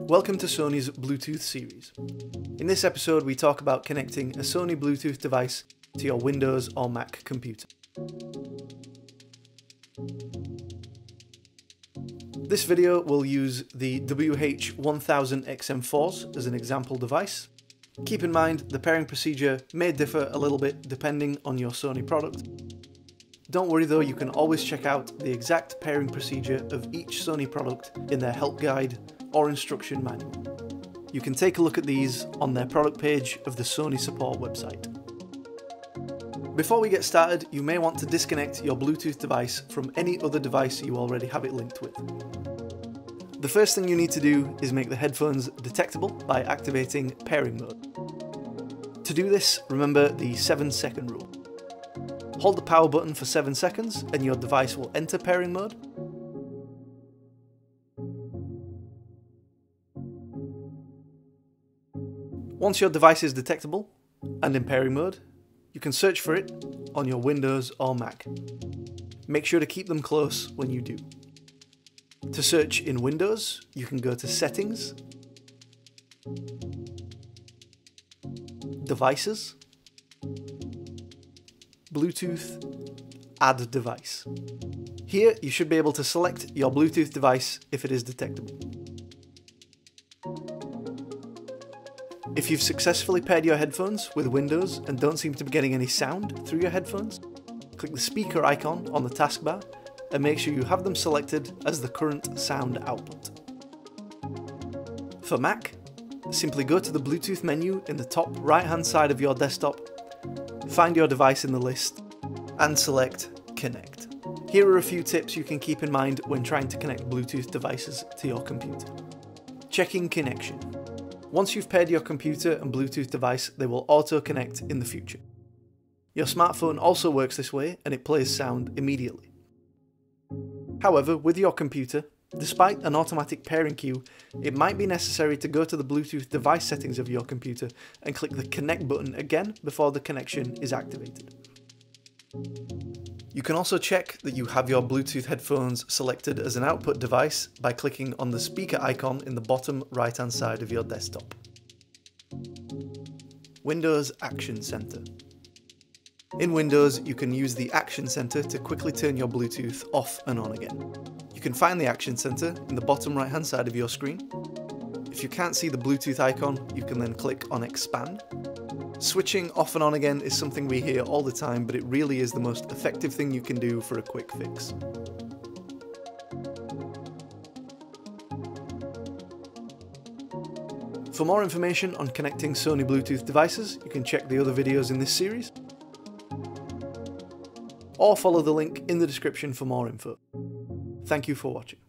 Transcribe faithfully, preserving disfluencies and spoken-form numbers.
Welcome to Sony's Bluetooth series. In this episode we talk about connecting a Sony Bluetooth device to your Windows or Mac computer. This video will use the W H one thousand X M fours as an example device. Keep in mind the pairing procedure may differ a little bit depending on your Sony product. Don't worry though, you can always check out the exact pairing procedure of each Sony product in their help guide or instruction manual. You can take a look at these on their product page of the Sony support website. Before we get started, you may want to disconnect your Bluetooth device from any other device you already have it linked with. The first thing you need to do is make the headphones detectable by activating pairing mode. To do this, remember the seven second rule. Hold the power button for seven seconds and your device will enter pairing mode. Once your device is detectable and in pairing mode, you can search for it on your Windows or Mac. Make sure to keep them close when you do. To search in Windows, you can go to Settings, Devices, Bluetooth, Add Device. Here you should be able to select your Bluetooth device if it is detectable. If you've successfully paired your headphones with Windows and don't seem to be getting any sound through your headphones, click the speaker icon on the taskbar and make sure you have them selected as the current sound output. For Mac, simply go to the Bluetooth menu in the top right hand side of your desktop, find your device in the list, and select Connect. Here are a few tips you can keep in mind when trying to connect Bluetooth devices to your computer. Checking connection. Once you've paired your computer and Bluetooth device, they will auto-connect in the future. Your smartphone also works this way and it plays sound immediately. However, with your computer, despite an automatic pairing cue, it might be necessary to go to the Bluetooth device settings of your computer and click the Connect button again before the connection is activated. You can also check that you have your Bluetooth headphones selected as an output device by clicking on the speaker icon in the bottom right hand side of your desktop. Windows Action Center. In Windows, you can use the Action Center to quickly turn your Bluetooth off and on again. You can find the Action Center in the bottom right hand side of your screen. If you can't see the Bluetooth icon, you can then click on Expand. Switching off and on again is something we hear all the time, but it really is the most effective thing you can do for a quick fix. For more information on connecting Sony Bluetooth devices, you can check the other videos in this series, or follow the link in the description for more info. Thank you for watching.